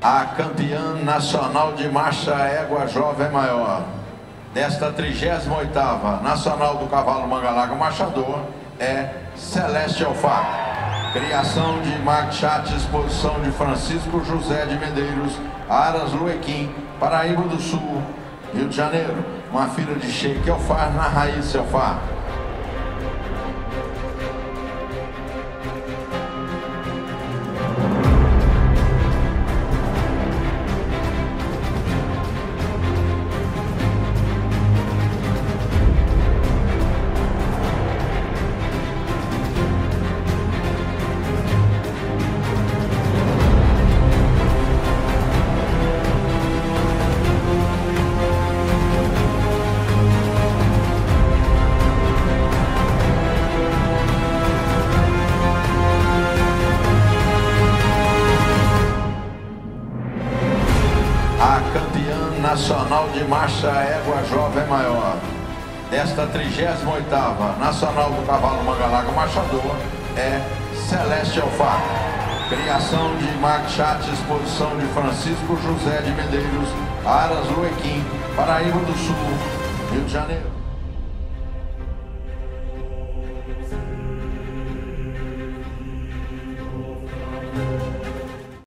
A campeã nacional de marcha égua jovem maior desta 38ª Nacional do Cavalo Manga Larga Marchador é Celeste Alfaga. Criação de Magchat, exposição de Francisco José de Medeiros, Aras Luequim, Paraíba do Sul, Rio de Janeiro. Uma filha de Sheik Elfar na raiz Elfar. A campeã nacional de marcha égua jovem maior desta 38ª Nacional do Cavalo Manga Larga Marchador é Celeste Alfaga. Criação de Magchat, exposição de Francisco José de Medeiros, Aras Luequim, Paraíba do Sul, Rio de Janeiro.